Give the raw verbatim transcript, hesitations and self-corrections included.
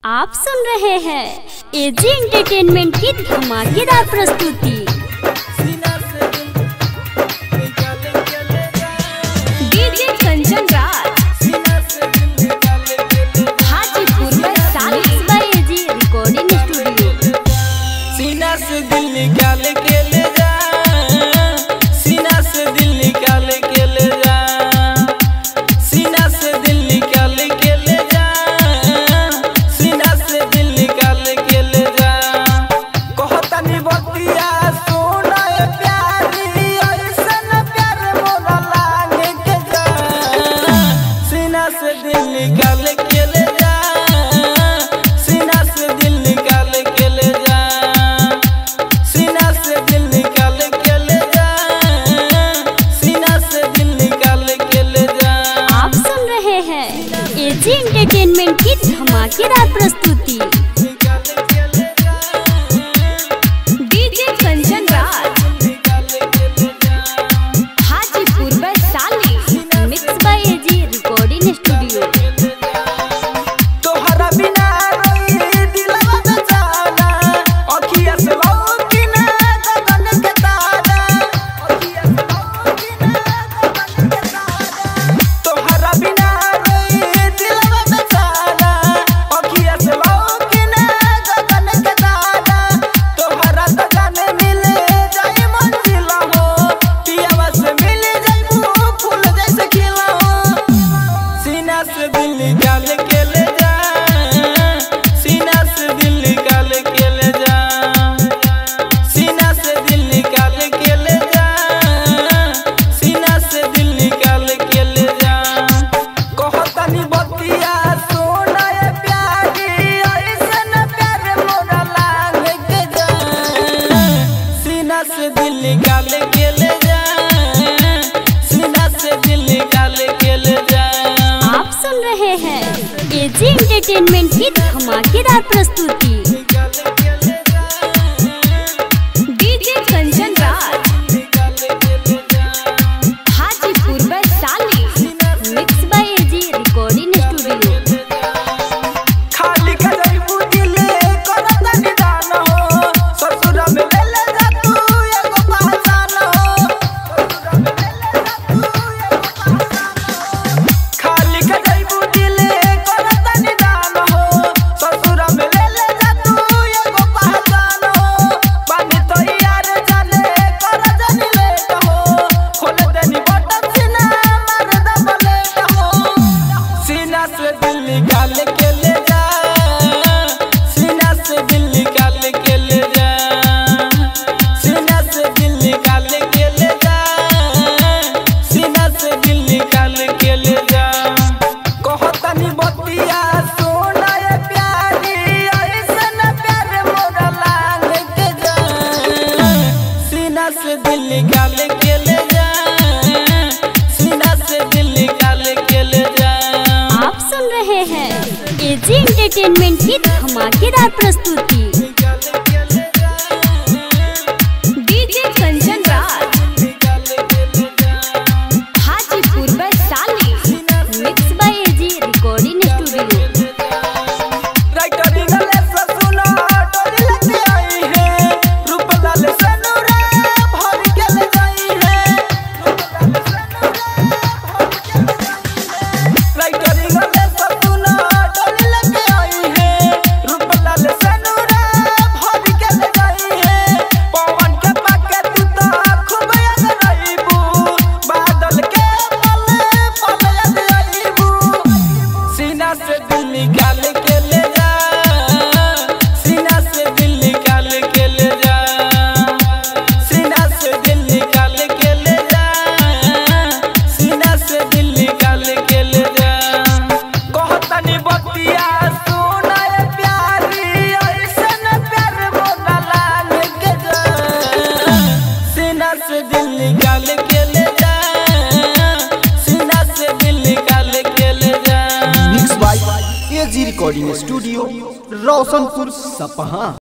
आप सुन रहे हैं एजी एंटरटेनमेंट की धमाकेदार प्रस्तुति। डीजे कंचन राज हाजीपुर में सालिस बाय एजी रिकॉर्डिंग स्टूडियो। सीना से दिल निकाल के ले जा, सीना से दिल निकाल के ले जा, सीना से दिल निकाल के ले जा, सीना से दिल निकाल के ले जा। कहता नी बतिया सोना ए प्यारी, ऐसन प्यार मोरा लागे के जा। सीना से दिल निकाल के ले जा, सीना से दिल निकाल के ले जा, सीना से दिल निकाल के ले जा, सीना से दिल निकाल के ले जा। आप सुन रहे हैं एजी एंटरटेनमेंट की धमाकेदार प्रस्तुति। डीजे कंचन राज हाजीपुर में सालिस mix by AG recording studio. तोहरा बिना रोई दिलवा बेचारा, अखिया से लौकी ना गगन के तारा, अखिया से लौकी ना गगन के तारा। तोहरा बिना रोई दिलवा बेचारा, अखिया से लौकी ना गगन के तारा। तोहरा तो जाने मिले जाए मंजिला हो, पियावा से मिले जाए फूल जैसे खिला हो। सीना से दिल निकाल के ले जा, सीना से दिल निकाल के ले जा, सीना से दिल निकाल के ले जा, सीना से दिल निकाल के ले जा। कहता नी बतिया सोना ए प्यारी, ऐसन प्यार मोरा लागे के जा। सीना से दिल निकाल के ले जा, सीना से दिल निकाल के ले जा। आप सुन रहे हैं एजी एंटरटेनमेंट की धमाकेदार प्रस्तुति। डीजे कंचन राज हाजीपुर में सालिस mix by AG recording studio. खाली का जइबू दिले करता निदान हो, ससुरा में ले ले जा तू एगो पहचान हो, ससुरा में ले ले जा तू एगो पहचान हो। खाली का जइबू दिले करता निदान हो, ससुरा में ले ले जा तू एगो पहचान हो। पानी तो यार जाने कर जानी लेट हो, खोल देनी बटन सीना मार दब लेट हो। सीना से दिल निकाल के ले जा, सीना से दिल निकाल के ले जा, सीना से दिल निकाल के ले जा, सीना से दिल निकाल के ले जा। कहता नी बतिया सोना ए प्यारी, ऐसन प्यार मोरा लागे के जा। सीना से दिल निकाल के ले जा, सीना से दिल निकाल के ले जा। आप सुन रहे हैं एजी एंटरटेनमेंट की धमाकेदार प्रस्तुति। डीजे कंचन राज हाजीपुर में सालिस mix by AG recording studio. Writer गले से सुना डोली लेके आई है, रूपलाल सनुरा भर के ले जाई है, रूपलाल सनुरा भर के ले जाई है। राइटर गले से सुना डोली लेके आई है, रूपलाल सनुरा भर के ले जाई है। पवन के पाके तू तो खूब याद रहीबू, बादल के पले पले याद रहीबू। सीना से दिल निकाल के ले जा, सीना से दिल निकाल के ले जा, सीना से दिल निकाल के ले जा, सीना से दिल निकाल के ले जा। कहता नी बतिया सोना ए प्यारी, ऐसन प्यार मोरा लागे के जा। सीना से दिल निकाल के ले जा, सीना से दिल निकाल के ले जा। Mix by AG recording studio, Roshanpur Sapaha.